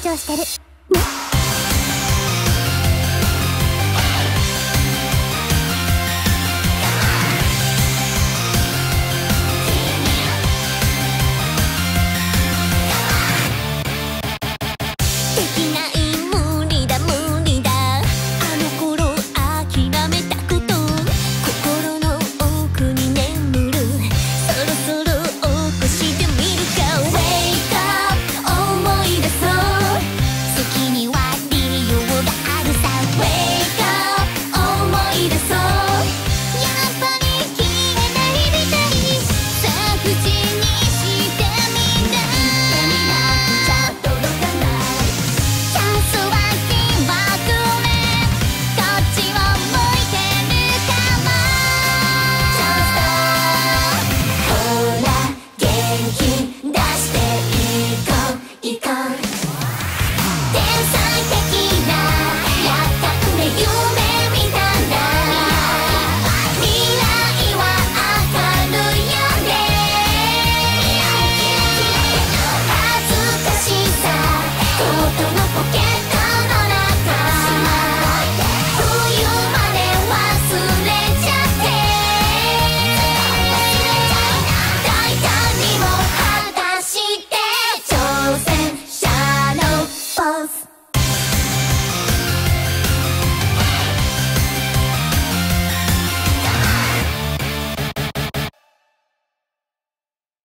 長してる。できない、無理だ無理だ、あの頃諦めたこと、心の奥に眠る、そろそろ起こしてみるか。 Wake up 思い出そう、好きには理由があるさ。 Wake up 思い出そう、やっぱり消えないみたい、さあ口にしてみな。じゃ届かない、チャンスは気まぐれ、こっちを向いてるかも。チャンスだ、ほら元気出